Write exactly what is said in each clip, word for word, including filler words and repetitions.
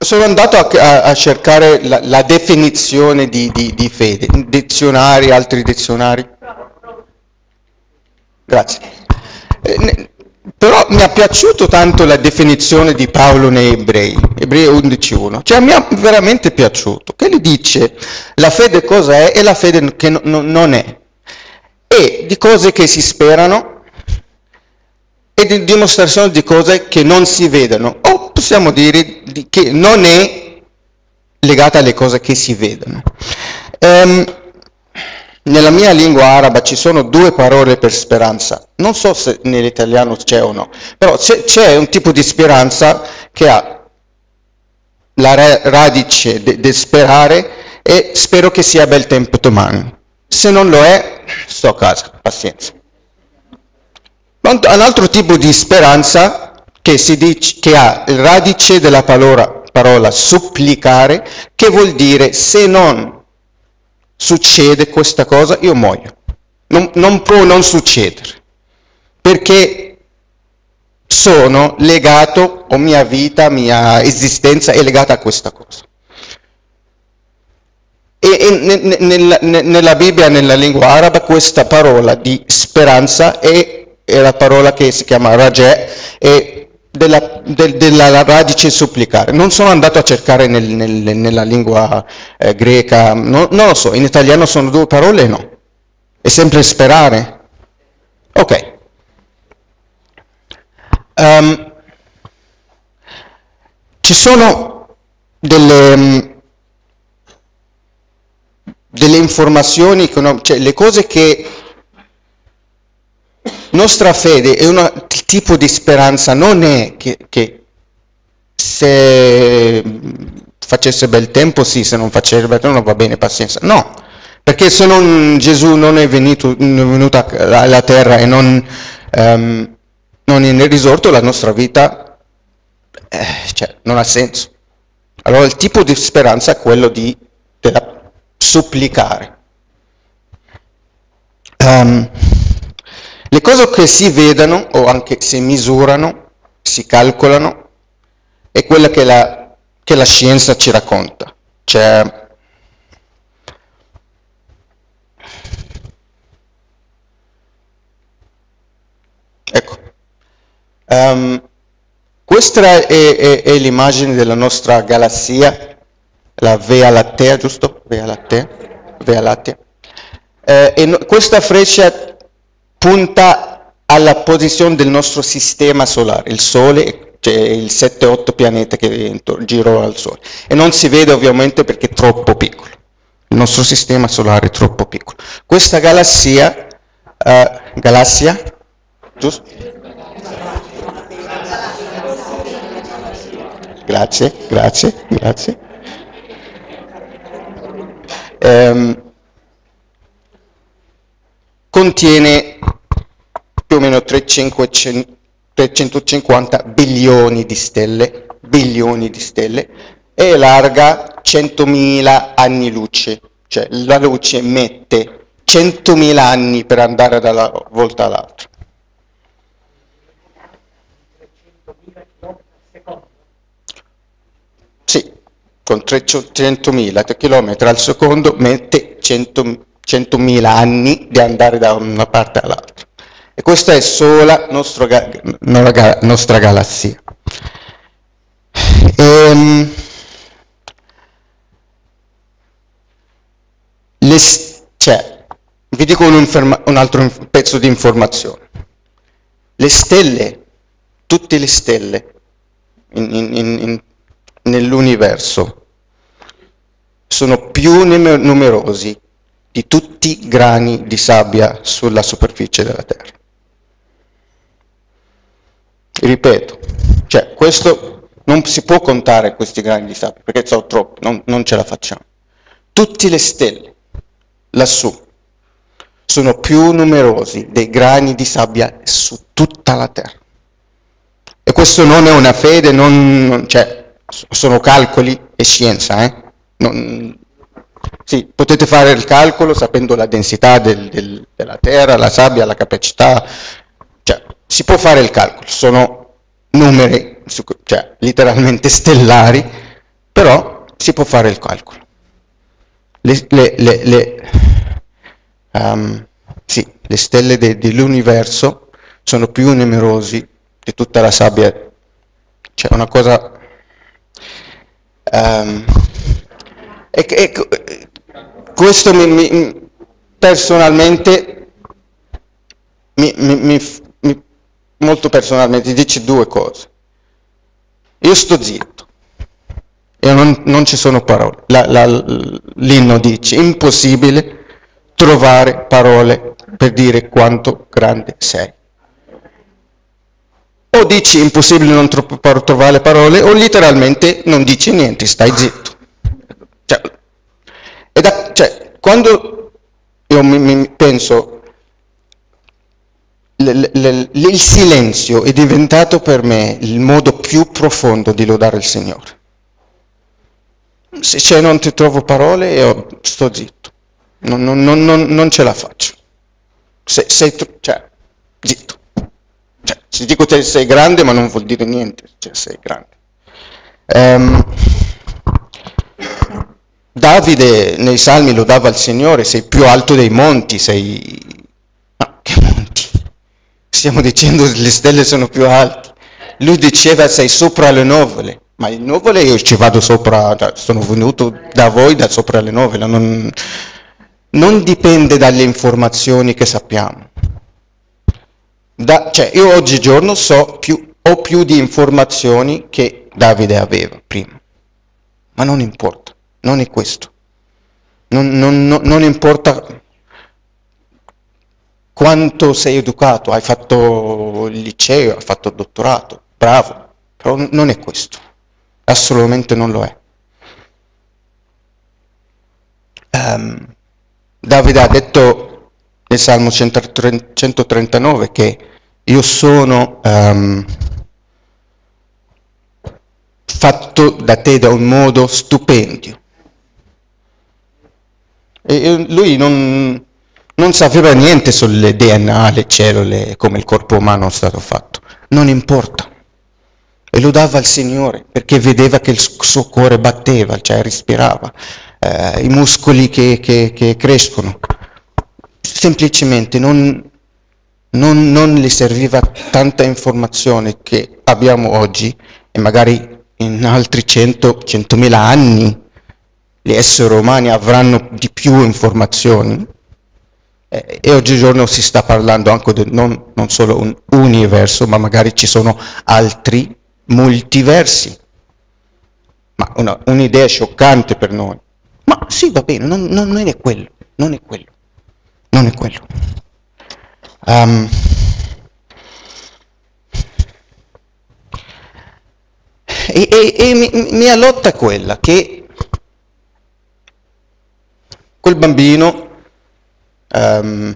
sono andato a, a, a cercare la, la definizione di, di, di fede, in dizionari, altri dizionari. Grazie. Eh, ne, però mi è piaciuto tanto la definizione di Paolo nei Ebrei, Ebrei undici uno, cioè mi è veramente piaciuto, che gli dice la fede cosa è e la fede che no, no, non è, e di cose che si sperano e di dimostrazione di cose che non si vedono, o possiamo dire che non è legata alle cose che si vedono. Um, Nella mia lingua araba ci sono due parole per speranza, non so se nell'italiano c'è o no, però c'è, c'è un tipo di speranza che ha la radice di sperare e spero che sia bel tempo domani. Se non lo è, sto a casa, pazienza. Un altro tipo di speranza che, si dice, che ha il radice della parola, parola supplicare, che vuol dire se non succede questa cosa, io muoio. Non, non può non succedere, perché sono legato, o mia vita, mia esistenza è legata a questa cosa. E, e nella, nella Bibbia, nella lingua araba, questa parola di speranza è, è la parola che si chiama raja, è della, del, della radice supplicare. Non sono andato a cercare nel, nel, nella lingua eh, greca, no, non lo so, in italiano sono due parole, no? È sempre sperare? Ok. Um, ci sono delle, delle informazioni, cioè le cose che nostra fede è un tipo di speranza, non è che, che se facesse bel tempo sì, se non facesse bel tempo non va bene, pazienza. No, perché se non Gesù non è venuto, non è venuto alla terra e non, um, non è risorto, la nostra vita eh, cioè, non ha senso. Allora il tipo di speranza è quello di della, supplicare. Um, Le cose che si vedono o anche si misurano, si calcolano, è quella che la, che la scienza ci racconta. Cioè, ecco, um, questa è, è, è l'immagine della nostra galassia, la Via Lattea, giusto? Via Lattea. Via Lattea. Eh, e no, questa freccia punta alla posizione del nostro sistema solare, il Sole, cioè il sette otto pianeti che girano al Sole. E non si vede ovviamente perché è troppo piccolo. Il nostro sistema solare è troppo piccolo. Questa galassia, uh, galassia, giusto? Grazie, grazie, grazie. Um, contiene più o meno trecentocinquanta bilioni di stelle, bilioni di stelle, e è larga centomila anni luce, cioè la luce mette centomila anni per andare dalla volta all'altra. Sì, con trecentomila chilometri al secondo mette centomila anni di andare da una parte all'altra. E questa è sola nostro, nostra, nostra galassia. Ehm, le, cioè, vi dico un, un altro pezzo di informazione. Le stelle, tutte le stelle in, in, in, nell'universo sono più numerosi di tutti i grani di sabbia sulla superficie della Terra. Ripeto, cioè questo non si può contare questi grani di sabbia perché sono troppi, non, non ce la facciamo. Tutte le stelle lassù sono più numerosi dei grani di sabbia su tutta la Terra. E questo non è una fede, non, cioè, sono calcoli e scienza. Eh? Non, sì, potete fare il calcolo sapendo la densità del, del, della Terra, la sabbia, la capacità, cioè si può fare il calcolo, sono numeri, cioè letteralmente stellari, Però si può fare il calcolo. Le, le, le, le, um, sì, le stelle de, dell'universo sono più numerosi di tutta la sabbia. C'è una cosa... Um, e, e, questo mi, mi, personalmente, mi, mi, mi, molto personalmente, dice due cose. Io sto zitto, e non, non ci sono parole. La, la, l'inno dice, impossibile trovare parole per dire quanto grande sei. O dici impossibile non tro- trovare parole, o letteralmente non dici niente, stai zitto. Cioè, e da, cioè quando io mi, mi penso, l, l, l, il silenzio è diventato per me il modo più profondo di lodare il Signore. Se cioè, non ti trovo parole, io sto zitto, non, non, non, non, non ce la faccio. Se, sei, cioè, zitto. Cioè, se dico che sei grande, ma non vuol dire niente, cioè sei grande. Um, Davide nei Salmi lodava il Signore, sei più alto dei monti, sei... Ma che monti? Stiamo dicendo che le stelle sono più alte. Lui diceva sei sopra le nuvole, ma le nuvole io ci vado sopra, sono venuto da voi da sopra le nuvole, non, non dipende dalle informazioni che sappiamo. Da, cioè io oggigiorno so più, ho più di informazioni che Davide aveva prima, ma non importa, non è questo, non, non, non, non importa quanto sei educato, hai fatto il liceo, hai fatto il dottorato, bravo, però non è questo, assolutamente non lo è. Um, Davide ha detto nel Salmo centotrentanove che io sono um, fatto da te da un modo stupendo. E lui non, non sapeva niente sulle D N A, le cellule, come il corpo umano è stato fatto. Non importa. E lo dava al Signore perché vedeva che il suo cuore batteva, cioè respirava, eh, i muscoli che, che, che crescono. Semplicemente non, non, non gli serviva tanta informazione che abbiamo oggi e magari in altri cento, centomila anni gli esseri umani avranno di più informazioni eh, e oggigiorno si sta parlando anche di non, non solo un universo, ma magari ci sono altri multiversi. Ma una, un'idea scioccante per noi. Ma sì, va bene, non, non, non è quello, non è quello. Non è quello. Um, e e, e mi, mia lotta è quella che quel bambino um,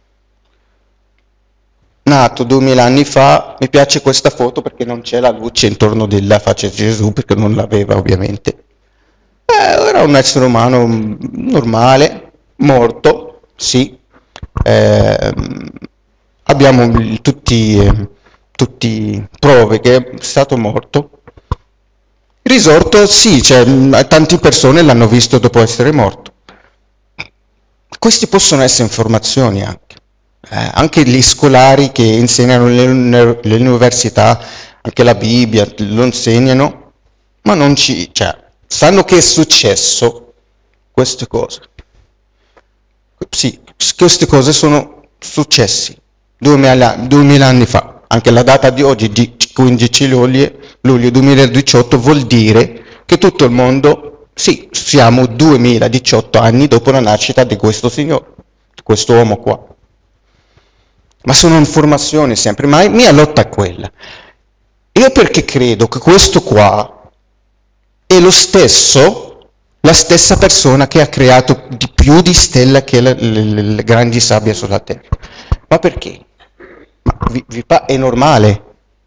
nato duemila anni fa, mi piace questa foto perché non c'è la luce intorno della faccia di Gesù, perché non l'aveva ovviamente. Eh, era un essere umano normale, morto, sì. Eh, abbiamo tutti, eh, tutti prove che è stato morto. Risorto, sì, cioè, tante persone l'hanno visto dopo essere morto. Queste possono essere informazioni anche. Eh, anche gli scolari che insegnano le università, anche la Bibbia, lo insegnano, ma non ci... Cioè, sanno che è successo queste cose. Sì, queste cose sono successe duemila, duemila anni fa. Anche la data di oggi, quindici luglio, luglio duemiladiciotto, vuol dire che tutto il mondo, sì, siamo duemiladiciotto anni dopo la nascita di questo signore, di questo uomo qua. Ma sono informazioni sempre, ma la mia lotta è quella. Io perché credo che questo qua è lo stesso, la stessa persona che ha creato di più di stelle che le, le, le grandi sabbie sulla Terra. Ma perché? Ma vi, vi pa- è normale.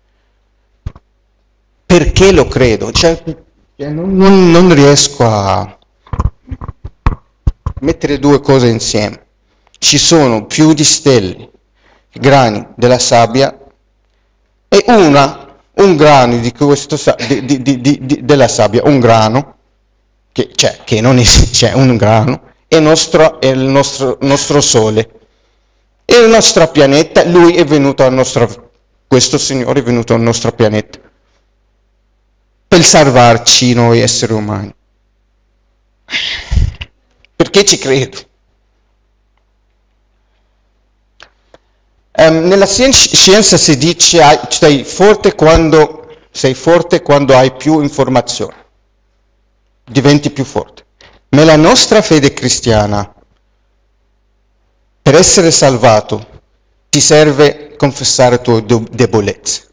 Perché lo credo? Cioè, non, non, non riesco a mettere due cose insieme. Ci sono più di stelle, grani della sabbia, e una, un grano di questo, di, di, di, di, della sabbia, un grano, che, cioè, che non esiste, cioè un grano, è, nostro, è il nostro, nostro sole. E il nostro pianeta, lui è venuto al nostro, questo Signore è venuto al nostro pianeta per salvarci noi esseri umani. Perché ci credo? Um, nella scienza si dice hai, sei, forte quando, sei forte quando hai più informazioni, diventi più forte. Ma la nostra fede cristiana, per essere salvato, ti serve confessare le tue debolezze.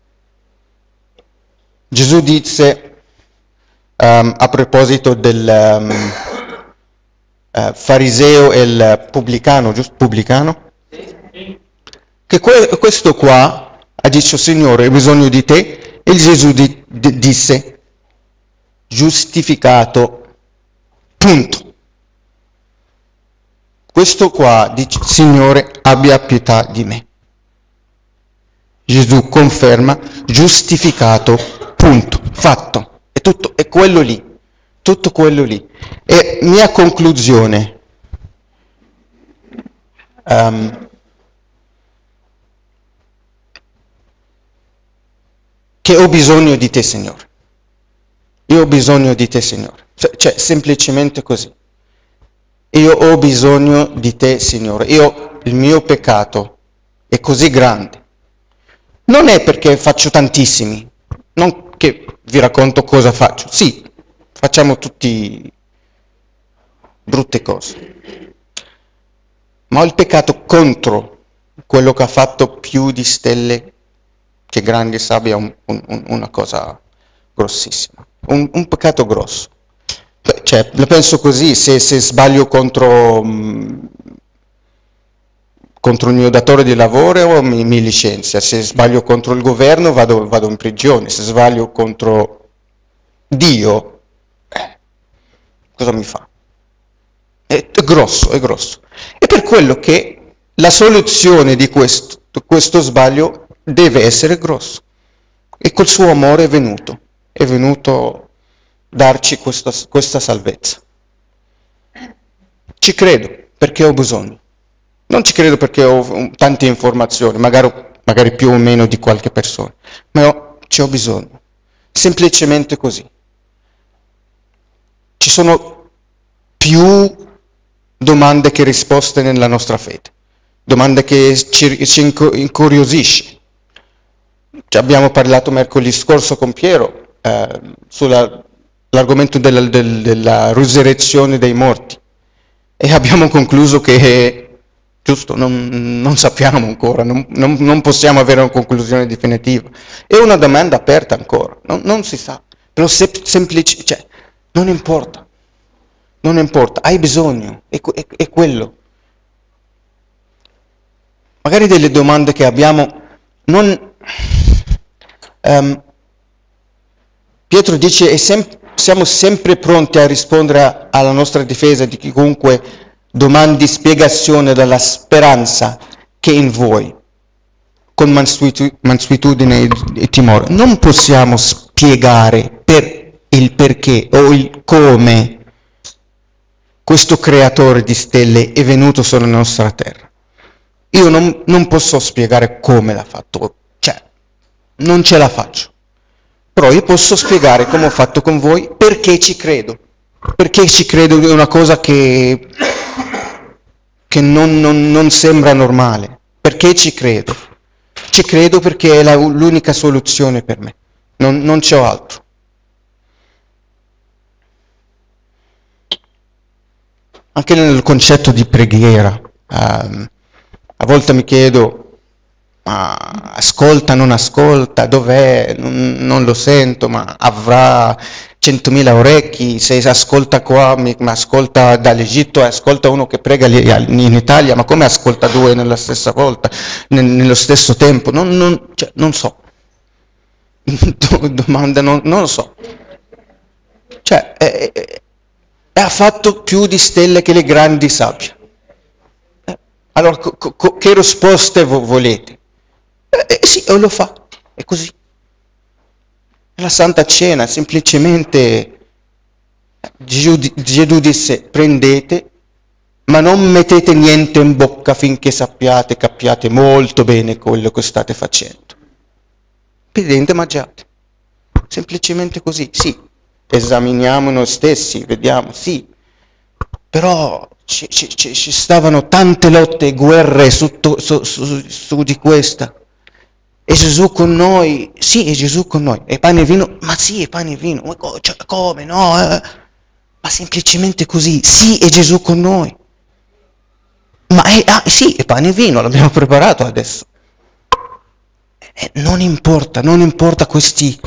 Gesù disse, um, a proposito del um, uh, fariseo e il pubblicano, giusto? Pubblicano? Che que- questo qua ha detto, Signore, ho bisogno di te, e Gesù di- di- disse, giustificato, punto. Questo qua dice, Signore, abbia pietà di me. Gesù conferma, giustificato, punto, fatto. È tutto, è quello lì, tutto quello lì. E mia conclusione, um, che ho bisogno di te, Signore. Io ho bisogno di te, Signore. Cioè, semplicemente così. Io ho bisogno di te, Signore. Io, il mio peccato è così grande. Non è perché faccio tantissimi, non che vi racconto cosa faccio. Sì, facciamo tutti brutte cose. Ma ho il peccato contro quello che ha fatto più di stelle che grandi sabbia, un, un, una cosa grossissima. Un, un peccato grosso. Cioè, la penso così, se, se sbaglio contro, mh, contro il mio datore di lavoro mi, mi licenzia, se sbaglio contro il governo vado, vado in prigione, se sbaglio contro Dio, eh, cosa mi fa? È, è grosso, è grosso. E per quello che la soluzione di questo, questo sbaglio deve essere grosso. E col suo amore è venuto, è venuto darci questa, questa salvezza. Ci credo perché ho bisogno. Non ci credo perché ho tante informazioni, magari, magari più o meno di qualche persona, ma ho, ci ho bisogno. Semplicemente così. Ci sono più domande che risposte nella nostra fede, domande che ci, ci incuriosisce. Ci abbiamo parlato mercoledì scorso con Piero eh, sull'argomento della, del, della risurrezione dei morti e abbiamo concluso che, giusto, non, non sappiamo ancora, non, non, non possiamo avere una conclusione definitiva. È una domanda aperta ancora, non, non si sa, però se, semplice, cioè, non importa, non importa, hai bisogno, è, è, è quello. Magari delle domande che abbiamo, non... Um, Pietro dice è sem- siamo sempre pronti a rispondere alla nostra difesa di chiunque domandi spiegazione della speranza che è in voi, con mansuetu- mansuetudine e timore. Non possiamo spiegare per il perché o il come questo creatore di stelle è venuto sulla nostra terra. Io non, non posso spiegare come l'ha fatto, cioè non ce la faccio. Però io posso spiegare come ho fatto con voi perché ci credo. Perché ci credo è una cosa che, che non, non, non sembra normale. Perché ci credo? Ci credo perché è la, l'unica soluzione per me. Non, non c'ho altro. Anche nel concetto di preghiera. Um, a volte mi chiedo... ma ascolta, non ascolta, dov'è, non, non lo sento, ma avrà centomila orecchi, se ascolta qua, mi, ma ascolta dall'Egitto, ascolta uno che prega in Italia, ma come ascolta due nella stessa volta, nello stesso tempo? Non, non, cioè, non so. Domanda, non, non lo so. Cioè, è, è, è, ha fatto più di stelle che le grandi sabbie. Allora, co, co, che risposte volete? Eh, sì, lo fa, è così. La Santa Cena, semplicemente Gesù, Gesù disse prendete, ma non mettete niente in bocca finché sappiate, capiate molto bene quello che state facendo. Prendete e mangiate. Semplicemente così, sì. Esaminiamo noi stessi, vediamo, sì. Però ci, ci, ci, ci stavano tante lotte e guerre su, su, su, su di questa. È Gesù con noi? Sì, è Gesù con noi. È pane e vino? Ma sì, è pane e vino. Ma co- cioè, come? No? Eh? Ma semplicemente così. Sì, è Gesù con noi. Ma è, ah, sì, è pane e vino, l'abbiamo preparato adesso. Eh, non importa, non importa questi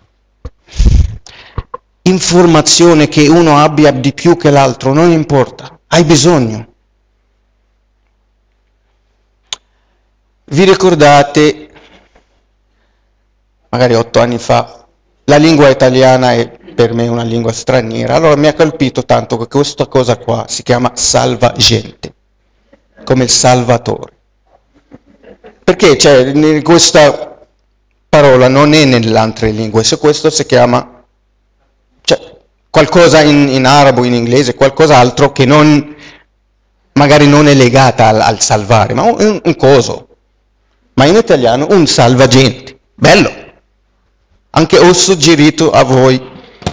informazioni che uno abbia di più che l'altro, non importa. Hai bisogno. Vi ricordate, magari otto anni fa, la lingua italiana è per me una lingua straniera, allora mi ha colpito tanto che questa cosa qua si chiama salvagente, come il Salvatore. Perché cioè, questa parola non è nelle altre lingue, se questo si chiama cioè, qualcosa in, in arabo, in inglese, qualcos'altro che non, magari non è legata al, al salvare, ma un, un coso. Ma in italiano un salvagente. Bello. Anche ho suggerito a voi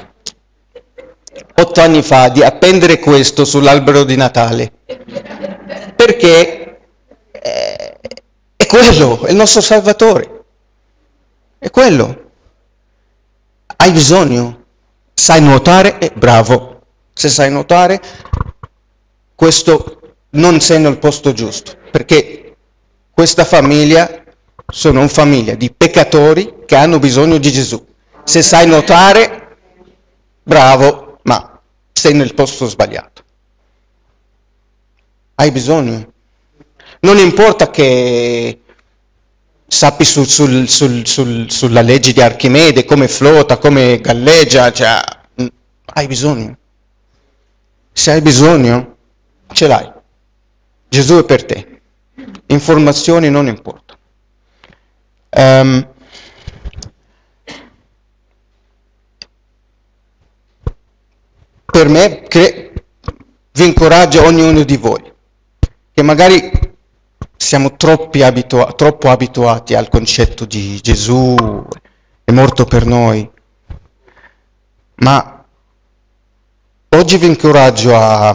otto anni fa di appendere questo sull'albero di Natale. Perché eh, è quello, è il nostro Salvatore. È quello. Hai bisogno. Sai nuotare? Eh, bravo. Se sai nuotare, questo non sei nel posto giusto. Perché questa famiglia sono una famiglia di peccatori che hanno bisogno di Gesù. Se sai nuotare, bravo, ma sei nel posto sbagliato. Hai bisogno. Non importa che sappi sul, sul, sul, sul, sulla legge di Archimede, come flotta, come galleggia, cioè, hai bisogno. Se hai bisogno, ce l'hai. Gesù è per te. Informazioni non importa. Um, per me, cre- vi incoraggio ognuno di voi, che magari siamo troppi abitua- troppo abituati al concetto di Gesù, è morto per noi, ma oggi vi incoraggio a,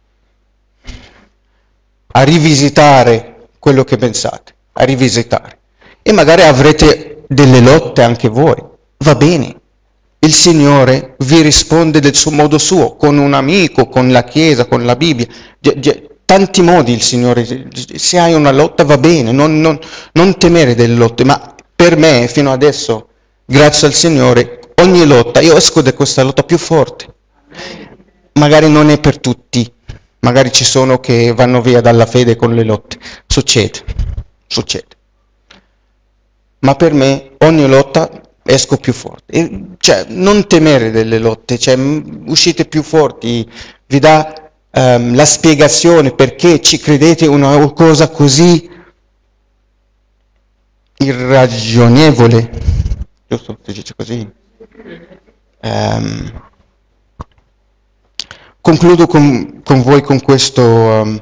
a rivisitare quello che pensate, a rivisitare. E magari avrete delle lotte anche voi, va bene. Il Signore vi risponde del suo modo suo, con un amico, con la Chiesa, con la Bibbia. G- g- tanti modi il Signore, se hai una lotta va bene, non, non, non temere delle lotte, ma per me fino adesso, grazie al Signore, ogni lotta, io esco da questa lotta più forte. Magari non è per tutti, magari ci sono che vanno via dalla fede con le lotte, succede, succede. Ma per me ogni lotta esco più forte. E, cioè, non temere delle lotte, cioè, uscite più forti, vi dà um, la spiegazione perché ci credete una cosa così irragionevole, giusto? Si dice così. Um, concludo con, con voi con questo, um,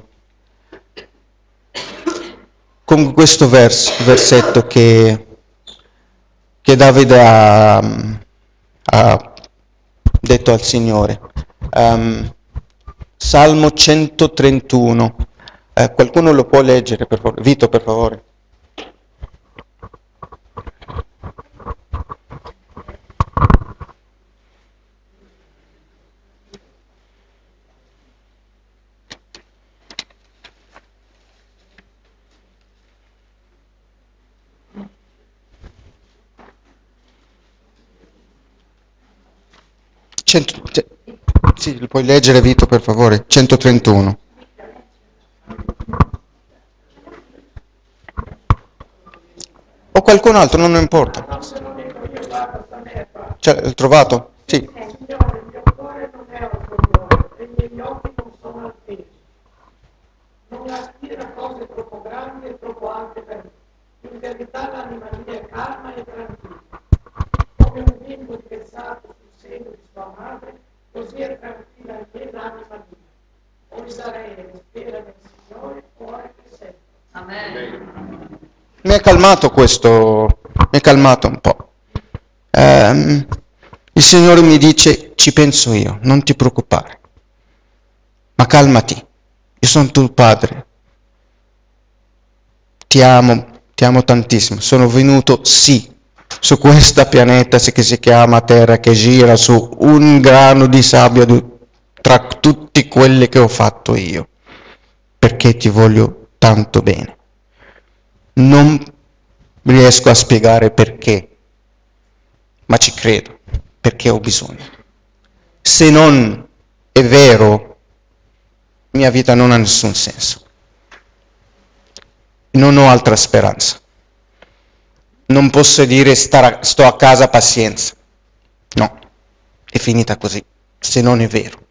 con questo vers, versetto che che Davide ha, ha detto al Signore. Um, Salmo centotrentuno. Eh, qualcuno lo può leggere, per favore? Vito, per favore. Cento, sì, lo puoi leggere, Vito, per favore. centotrentuno. O qualcun altro, non importa. Cioè, l'hai trovato? Sì. Non aspira a cose troppo grandi e troppo alte per me. In verità l'anima mia è calma e tranquilla. Come un bimbo pensato sul seno di sua madre, così così è tranquilla anche l'anima mia. O Israele spera nel Signore o anche sempre. Amen. Mi è calmato questo, mi è calmato un po'. Ehm, il Signore mi dice, ci penso io, non ti preoccupare, ma calmati, io sono tuo padre, ti amo, ti amo tantissimo, sono venuto, sì, su questo pianeta che si chiama Terra, che gira su un grano di sabbia tra tutti quelli che ho fatto io, perché ti voglio tanto bene. Non riesco a spiegare perché, ma ci credo, perché ho bisogno. Se non è vero, mia vita non ha nessun senso. Non ho altra speranza. Non posso dire stare, sto a casa, pazienza. No, è finita così, se non è vero.